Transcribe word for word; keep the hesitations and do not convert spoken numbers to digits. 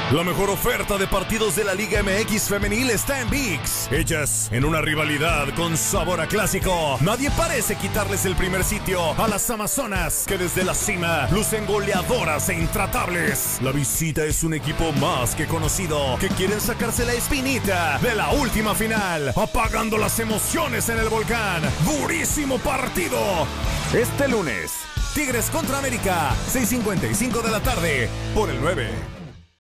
La mejor oferta de partidos de la Liga M X femenil está en ViX. Ellas, en una rivalidad con sabor a clásico, nadie parece quitarles el primer sitio a las Amazonas, que desde la cima lucen goleadoras e intratables. La visita es un equipo más que conocido, que quieren sacarse la espinita de la última final, apagando las emociones en el volcán. ¡Durísimo partido! Este lunes, Tigres contra América, seis cincuenta y cinco de la tarde, por el nueve.